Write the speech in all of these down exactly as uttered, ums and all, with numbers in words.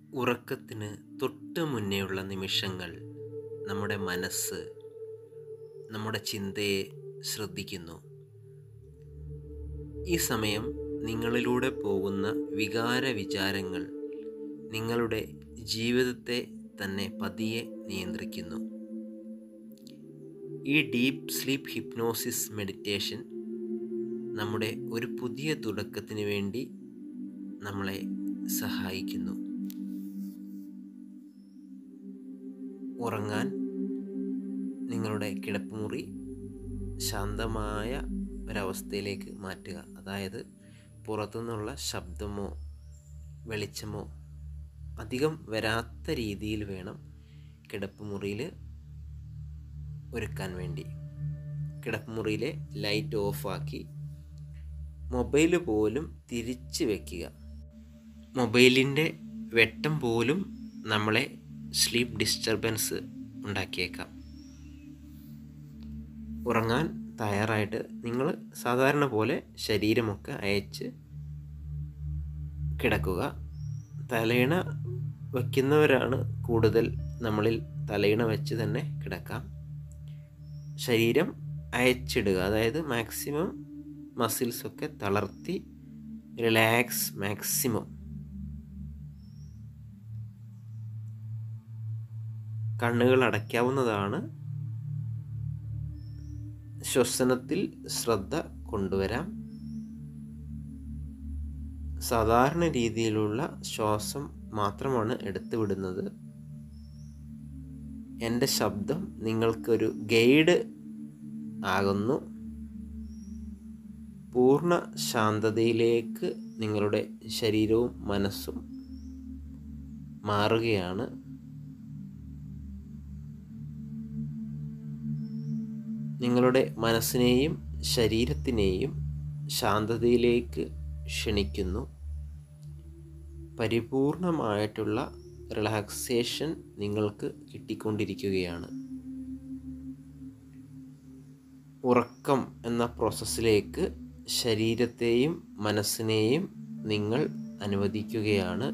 ഉറക്കത്തിന് തൊട്ട് മുന്നേയുള്ള നിമിഷങ്ങൾ നമ്മുടെ മനസ്സ് നമ്മുടെ ചിന്തയെ ശ്രദ്ധിക്കുന്നു. ഈ സമയം നിങ്ങളിലൂടെ പോകുന്ന വികാര വിചാരങ്ങൾ നിങ്ങളുടെ ജീവിതത്തെ തന്നെ പതിയെ നിയന്ത്രിക്കുന്നു. ഈ ഡീപ്പ് സ്ലീപ്പ് ഹിപ്നോസിസ് മെഡിറ്റേഷൻ നമ്മുടെ ഒരു പുതിയ തുടക്കത്തിന് വേണ്ടി നമ്മളെ സഹായിക്കുന്നു. ഉറങ്ങാൻ നിങ്ങളുടെ കിടപ്പുമുറി ശാന്തമായ ഒരവസ്ഥയിലേക്ക് മാറ്റുക. അതായത് പുറത്തുനിന്നുള്ള ശബ്ദമോ വെളിച്ചമോ അധികം വരാത്ത രീതിയിൽ വേണം കിടപ്പുമുറിയിൽ ഒരുക്കാൻ വേണ്ടി. കിടപ്പുമുറിയിലെ ലൈറ്റ് ഓഫാക്കി മൊബൈൽ പോലും തിരിച്ച് വയ്ക്കുക. മൊബൈലിൻ്റെ വെട്ടം പോലും നമ്മളെ സ്ലീപ്പ് ഡിസ്റ്റർബൻസ് ഉണ്ടാക്കിയേക്കാം. ഉറങ്ങാൻ തയ്യാറായിട്ട് നിങ്ങൾ സാധാരണ പോലെ ശരീരമൊക്കെ അയച്ച് കിടക്കുക. തലയിണ വയ്ക്കുന്നവരാണ് കൂടുതൽ. നമ്മളിൽ തലയിണ വെച്ച് തന്നെ കിടക്കാം. ശരീരം അയച്ചിടുക, അതായത് മാക്സിമം മസിൽസൊക്കെ തളർത്തി റിലാക്സ് മാക്സിമം. കണ്ണുകൾ അടയ്ക്കാവുന്നതാണ്. ശ്വസനത്തിൽ ശ്രദ്ധ കൊണ്ടുവരാം. സാധാരണ രീതിയിലുള്ള ശ്വാസം മാത്രമാണ് എടുത്തു വിടുന്നത്. എൻ്റെ ശബ്ദം നിങ്ങൾക്കൊരു ഗൈഡ് ആകുന്നു. പൂർണ്ണ ശാന്തതയിലേക്ക് നിങ്ങളുടെ ശരീരവും മനസ്സും മാറുകയാണ്. നിങ്ങളുടെ മനസ്സിനെയും ശരീരത്തിനെയും ശാന്തതയിലേക്ക് ക്ഷണിക്കുന്നു. പരിപൂർണമായിട്ടുള്ള റിലാക്സേഷൻ നിങ്ങൾക്ക് കിട്ടിക്കൊണ്ടിരിക്കുകയാണ്. ഉറക്കം എന്ന പ്രോസസ്സിലേക്ക് ശരീരത്തെയും മനസ്സിനെയും നിങ്ങൾ അനുവദിക്കുകയാണ്.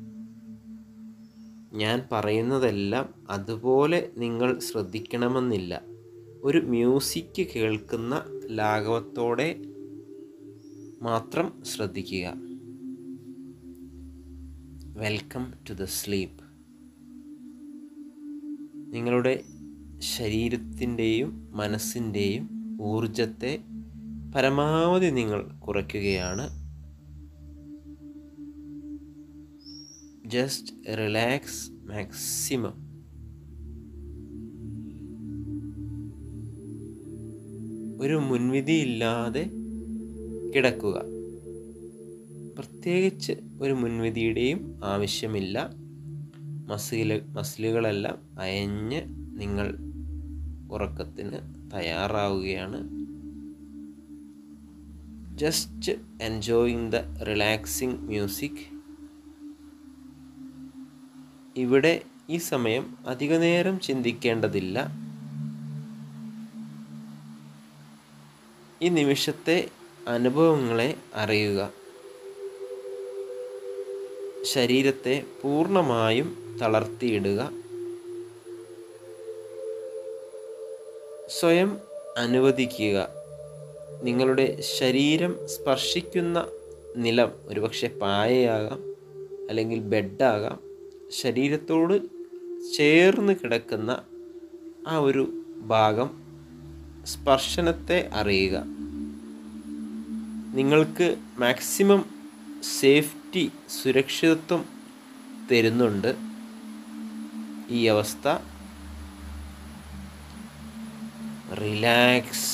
ഞാൻ പറയുന്നതെല്ലാം അതുപോലെ നിങ്ങൾ ശ്രദ്ധിക്കണമെന്നില്ല. ഒരു മ്യൂസിക് കേൾക്കുന്ന ലാഘവത്തോടെ മാത്രം ശ്രദ്ധിക്കുക. Welcome to the sleep. നിങ്ങളുടെ ശരീരത്തിൻ്റെയും മനസ്സിൻ്റെയും ഊർജത്തെ പരമാവധി നിങ്ങൾ കുറയ്ക്കുകയാണ്. Just relax maximum. ഒരു മുൻവിധിയില്ലാതെ കിടക്കുക. പ്രത്യേകിച്ച് ഒരു മുൻവിധിയുടെയും ആവശ്യമില്ല. മസിൽ മസിലുകളെല്ലാം അയഞ്ഞ് നിങ്ങൾ ഉറക്കത്തിന് തയ്യാറാവുകയാണ്. Just enjoying the relaxing music. ഇവിടെ ഈ സമയം അധിക നേരം ചിന്തിക്കേണ്ടതില്ല. ഈ നിമിഷത്തെ അനുഭവങ്ങളെ അറിയുക. ശരീരത്തെ പൂർണ്ണമായും തളർത്തിയിടുക. സ്വയം അനുവദിക്കുക. നിങ്ങളുടെ ശരീരം സ്പർശിക്കുന്ന നിലം ഒരുപക്ഷെ പായയാകാം, അല്ലെങ്കിൽ ബെഡാകാം. ശരീരത്തോട് ചേർന്ന് കിടക്കുന്ന ആ ഒരു ഭാഗം സ്പർശനത്തെ അറിയുക. നിങ്ങൾക്ക് മാക്സിമം സേഫ്റ്റി, സുരക്ഷിതത്വം തരുന്നുണ്ട് ഈ അവസ്ഥ. റിലാക്സ്.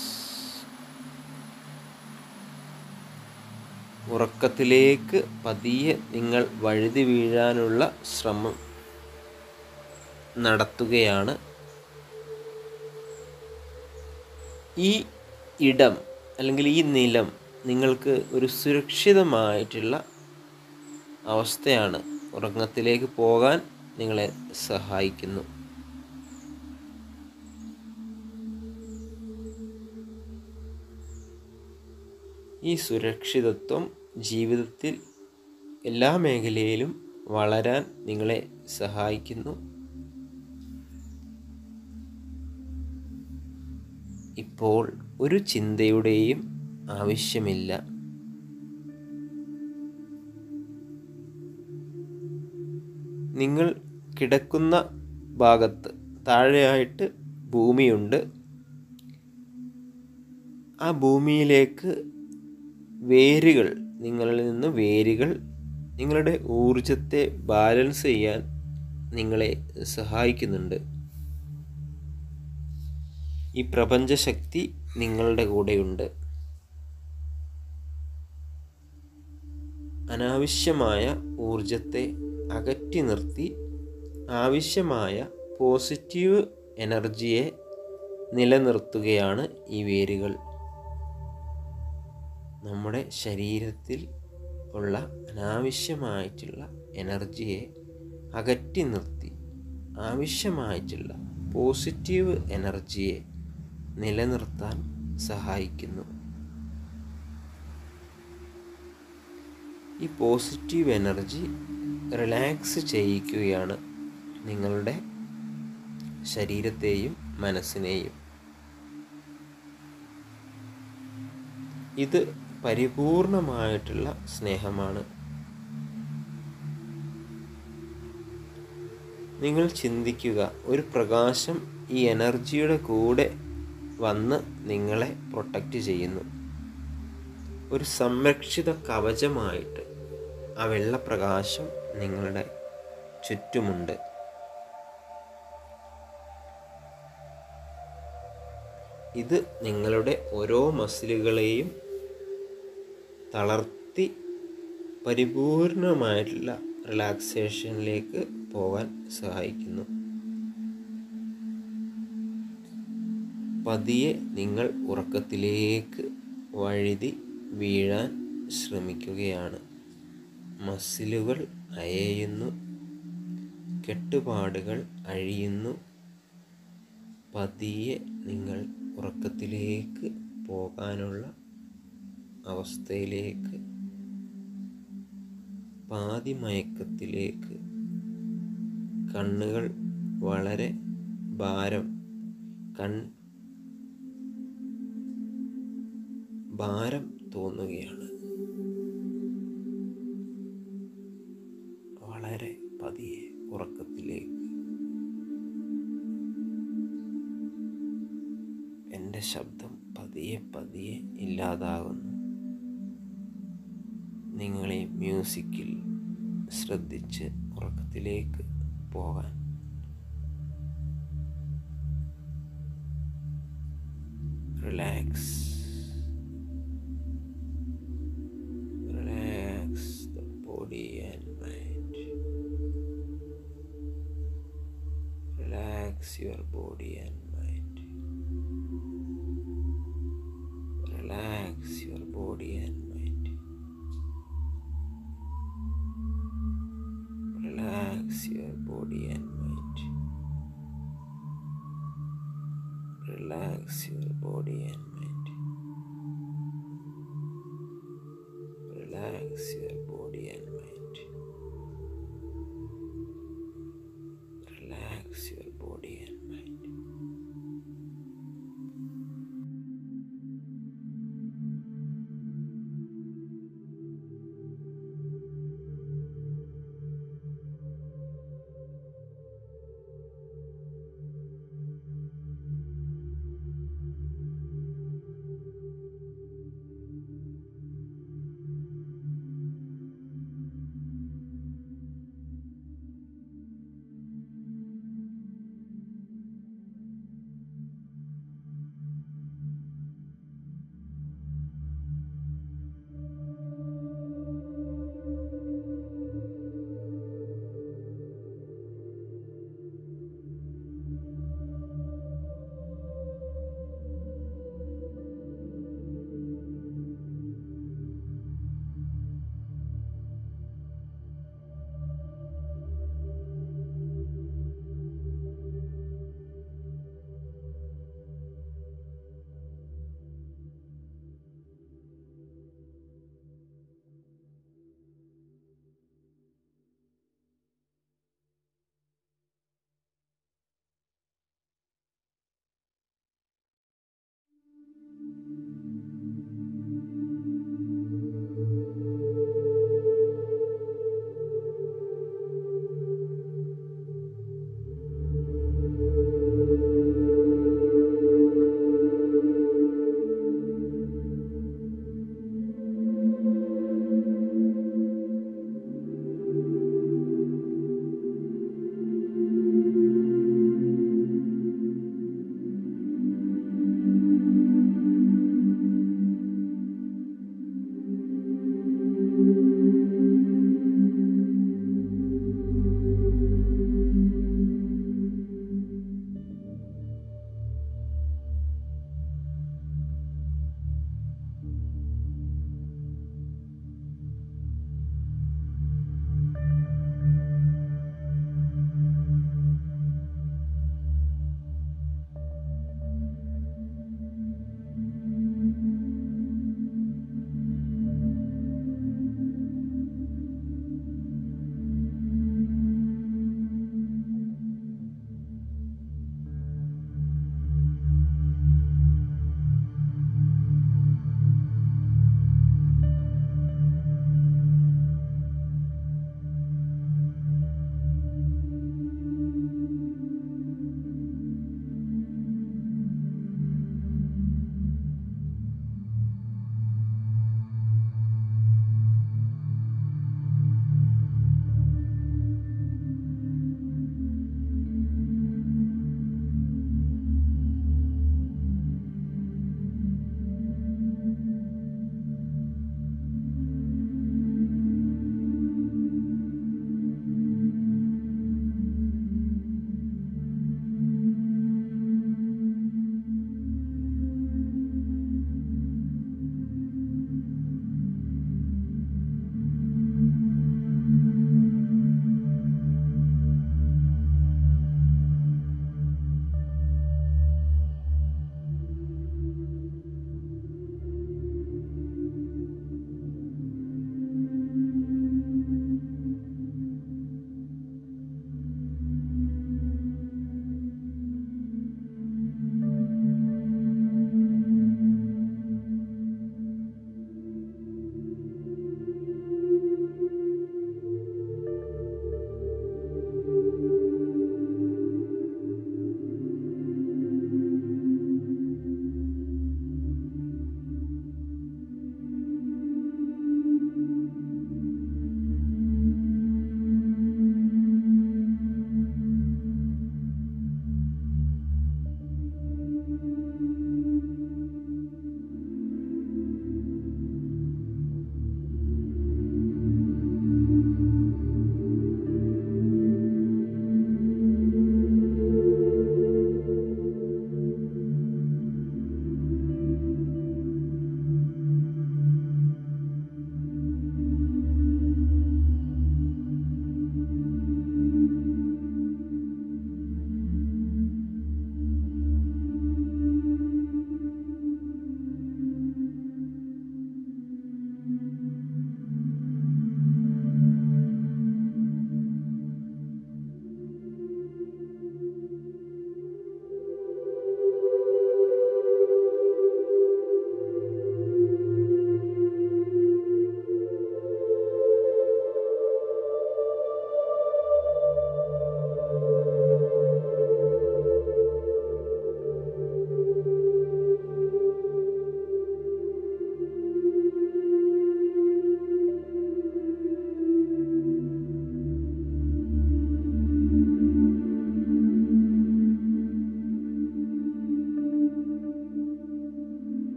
ഉറക്കത്തിലേക്ക് പതിയെ നിങ്ങൾ വഴുതി വീഴാനുള്ള ശ്രമം നടത്തുകയാണ്. ഈ ഇടം അല്ലെങ്കിൽ ഈ നിലം നിങ്ങൾക്ക് ഒരു സുരക്ഷിതമായിട്ടുള്ള അവസ്ഥയാണ്. ഉറക്കത്തിലേക്ക് പോകാൻ നിങ്ങളെ സഹായിക്കുന്നു. ഈ സുരക്ഷിതത്വം ജീവിതത്തിൽ എല്ലാ മേഖലയിലും വളരാൻ നിങ്ങളെ സഹായിക്കുന്നു. ഇപ്പോൾ ഒരു ചിന്തയുടെയും ആവശ്യമില്ല. നിങ്ങൾ കിടക്കുന്ന ഭാഗത്ത് താഴെയായിട്ട് ഭൂമിയുണ്ട്. ആ ഭൂമിയിലേക്ക് വേരുകൾ, നിങ്ങളിൽ നിന്ന് വേരുകൾ നിങ്ങളുടെ ഊർജത്തെ ബാലൻസ് ചെയ്യാൻ നിങ്ങളെ സഹായിക്കുന്നുണ്ട്. ഈ പ്രപഞ്ചശക്തി നിങ്ങളുടെ കൂടെയുണ്ട്. അനാവശ്യമായ ഊർജത്തെ അകറ്റി നിർത്തി ആവശ്യമായ പോസിറ്റീവ് എനർജിയെ നിലനിർത്തുകയാണ് ഈ വേരുകൾ. നമ്മുടെ ശരീരത്തിൽ ഉള്ള അനാവശ്യമായിട്ടുള്ള എനർജിയെ അകറ്റി നിർത്തി ആവശ്യമായിട്ടുള്ള പോസിറ്റീവ് എനർജിയെ നിലനിർത്താൻ സഹായിക്കുന്നു. ഈ പോസിറ്റീവ് എനർജി റിലാക്സ് ചെയ്യിക്കുകയാണ് നിങ്ങളുടെ ശരീരത്തെയും മനസ്സിനെയും. ഇത് പരിപൂർണമായിട്ടുള്ള സ്നേഹമാണ്. നിങ്ങൾ ചിന്തിക്കുക, ഒരു പ്രകാശം ഈ എനർജിയുടെ കൂടെ വന്ന് നിങ്ങളെ പ്രൊട്ടക്റ്റ് ചെയ്യുന്നു. ഒരു സംരക്ഷിത കവചമായിട്ട് ആ വെള്ളപ്രകാശം നിങ്ങളുടെ ചുറ്റുമുണ്ട്. ഇത് നിങ്ങളുടെ ഓരോ മസിലുകളെയും തളർത്തി പരിപൂർണമായിട്ടുള്ള റിലാക്സേഷനിലേക്ക് പോകാൻ സഹായിക്കുന്നു. പതിയെ നിങ്ങൾ ഉറക്കത്തിലേക്ക് വഴുതി വീഴാൻ ശ്രമിക്കുകയാണ്. മസിലുകൾ അയയുന്നു, കെട്ടുപാടുകൾ അഴിയുന്നു. പതിയെ നിങ്ങൾ ഉറക്കത്തിലേക്ക് പോകാനുള്ള അവസ്ഥയിലേക്ക്, പാതിമയക്കത്തിലേക്ക്. കണ്ണുകൾ വളരെ ഭാരം കൺ ഭാരം തോന്നുകയാണ്. വളരെ പതിയെ ഉറക്കത്തിലേക്ക്. എൻ്റെ ശബ്ദം പതിയെ പതിയെ ഇല്ലാതാകുന്നു. നിങ്ങളെ മ്യൂസിക്കിൽ ശ്രദ്ധിച്ച് ഉറക്കത്തിലേക്ക് പോകാൻ. Relax, relax the body and mind. Relax your body and mind. Relax your body and mind. Relax your body and mind. Relax your body and mind. Relax your